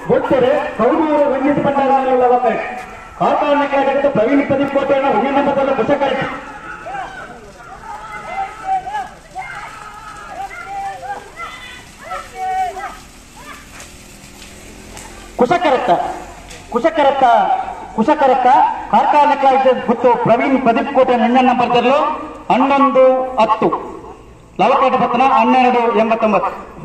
ಗೊತ್ತರೆ ಕೌದೂರು ರಂಜಿತ್ ಭಂಡಾರನಲ್ಲ ಕಾರ್ಖಾನೆಗೆ ಪ್ರವೀಣ್ ಪ್ರದೀಪ್ ಕೋಟೆಯನ್ನು ಹುಣ್ಣಿನಂಬದಲ್ಲಿ ಕುಶಕರತ್ತ ಕಾರ್ಖಾನೆ ಗುತ್ತು ಪ್ರವೀಣ್ ಪ್ರದೀಪ್ ಕೋಟೆ ಹೆಣ್ಣ ನಂಬರ್ದಲ್ಲೂ 11-10 ಲವಕೇಟ ಪತ್ತನ 12-89